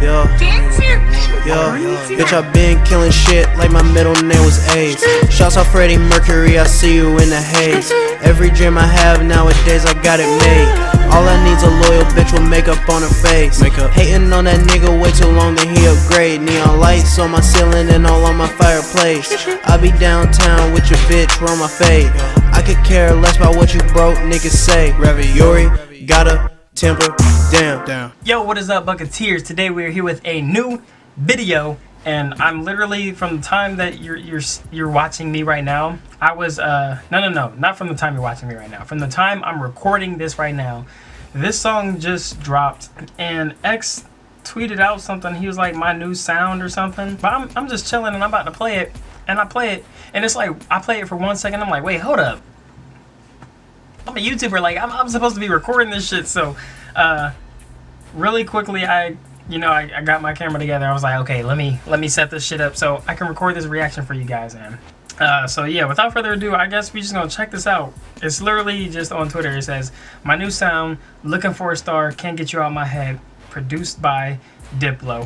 Bitch, I been killing shit like my middle name was AIDS. Shouts out Freddie Mercury, I see you in the haze. Every dream I have nowadays, I got it made. All I need's a loyal bitch with makeup on her face. Hating on that nigga way too long, then he upgrade. Neon lights on my ceiling and all on my fireplace. I be downtown with your bitch, roll my fade. I could care less about what you broke niggas say. Yori, got a temper, damn. Yo, what is up, Bucketeers? Today we're here with a new video, and I'm literally, from the time that you're watching me right now, I was no, not from the time you're watching me right now. From the time I'm recording this right now, this song just dropped, and X tweeted out something. He was like, my new sound or something. But I'm just chilling and I'm about to play it, and I play it, and it's like I play it for 1 second. I'm like, wait, hold up. I'm a YouTuber. Like I'm supposed to be recording this shit. So, really quickly, I got my camera together. I was like, okay, let me set this shit up so I can record this reaction for you guys, man. So yeah, without further ado, I guess we just gonna check this out. It's literally just on Twitter. It says, my new sound, looking for a star, can't get you out my head, produced by Diplo.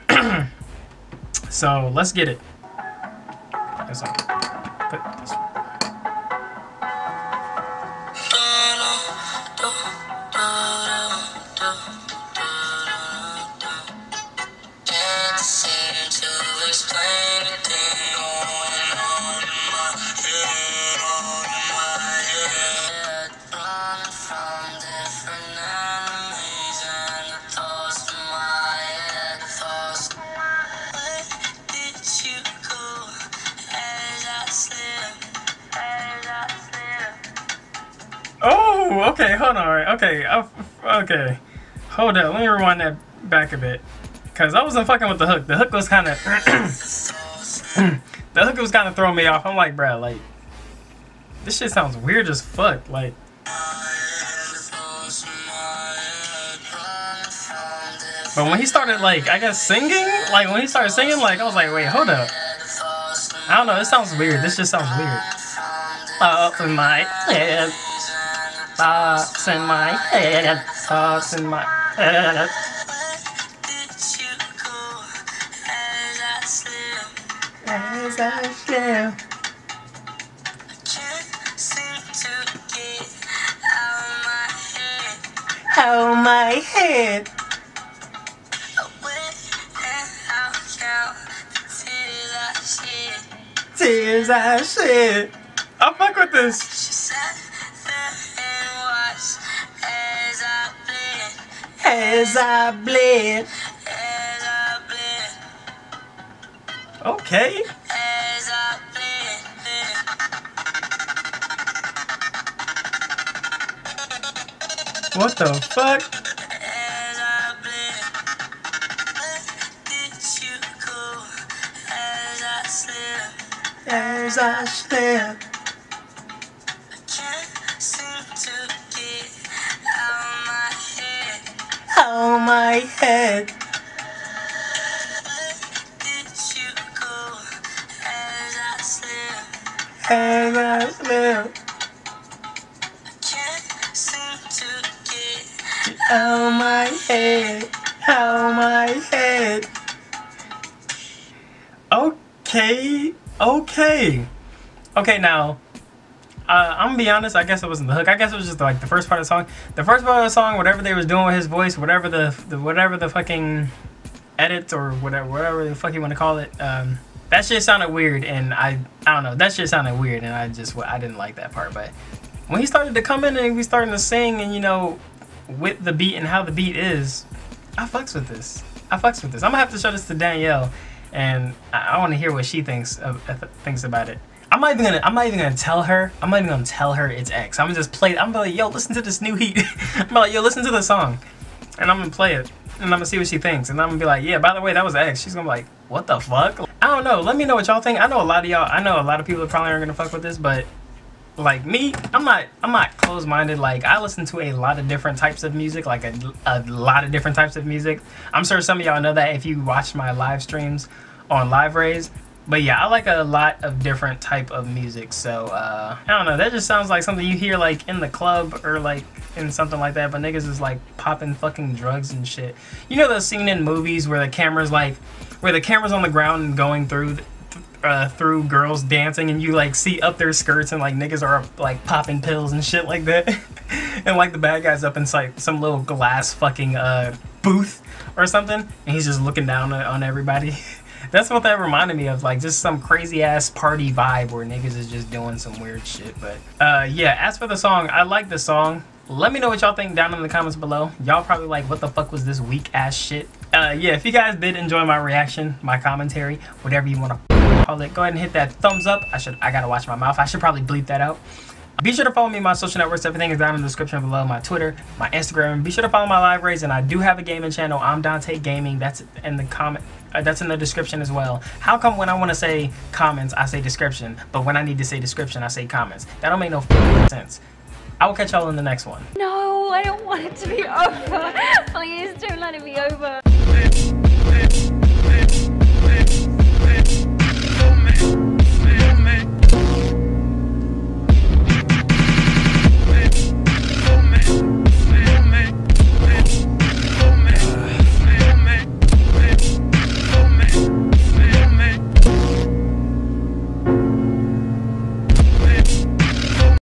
So let's get it. That's all. Put this. Oh, okay, hold on. Okay, hold up. Let me rewind that back a bit, cause I wasn't fucking with the hook. The hook was kind of, throwing me off. I'm like, bro, like, this shit sounds weird as fuck. Like, but when he started, like, I guess singing, like when he started singing, like, I was like, wait, hold up. I don't know. This sounds weird. This just sounds weird. Thoughts in my head. Thoughts in my head. Thoughts in my head. As I slip. Out of my head. Tears I shed. I fuck with this. As I bleed. Okay. What the fuck? As I slip, I can't seem to get out of my head. Out of my head. Where did you go? As I slip. As I slip. I can't seem to get out of my head. Out of my head. Okay, now, I'm gonna be honest, I guess it wasn't the hook. I guess it was just like the first part of the song. The first part of the song, whatever they was doing with his voice, whatever the fucking edits or whatever the fuck you want to call it, that shit sounded weird, and I don't know, that shit sounded weird, and I didn't like that part. But when he started to come in and we started to sing, and you know, with the beat and how the beat is, I fucks with this. I'm gonna have to show this to Danielle, and I want to hear what she thinks about it. I'm not even gonna tell her. I'm not even gonna tell her it's X. I'm gonna just play it. I'm gonna be like, yo, listen to this new heat. I'm like, yo, listen to the song, and I'm gonna play it, and I'm gonna see what she thinks, and I'm gonna be like, yeah, by the way, that was X. She's gonna be like, what the fuck? I don't know. Let me know what y'all think. I know a lot of people probably aren't gonna fuck with this, but like me, I'm not closed-minded. Like, I listen to a lot of different types of music, like a lot of different types of music. I'm sure some of y'all know that if you watch my live streams on Live Rays. But yeah, I like a lot of different type of music. So I don't know, that just sounds like something you hear like in the club or like in something like that. But niggas is like popping fucking drugs and shit. You know the scene in movies where the camera's like, where the camera's on the ground and going through through girls dancing, and you like see up their skirts and like niggas are like popping pills and shit like that. And like the bad guy's up inside some little glass fucking booth or something, and he's just looking down on everybody. That's what that reminded me of, like just some crazy ass party vibe where niggas is just doing some weird shit. But yeah, as for the song, I like the song. Let me know what y'all think down in the comments below. Y'all probably like, what the fuck was this weak ass shit? Yeah, if you guys did enjoy my reaction, my commentary, whatever you want to call it, go ahead and hit that thumbs up. I gotta watch my mouth. I should probably bleep that out. Be sure to follow me on my social networks. Everything is down in the description below. My Twitter, my Instagram. Be sure to follow my libraries, and I do have a gaming channel. I'm Dante Gaming. That's in the comment. That's in the description as well. How come when I want to say comments, I say description, but when I need to say description, I say comments? That don't make no sense. I will catch y'all in the next one. No, I don't want it to be over. Please don't let it be over.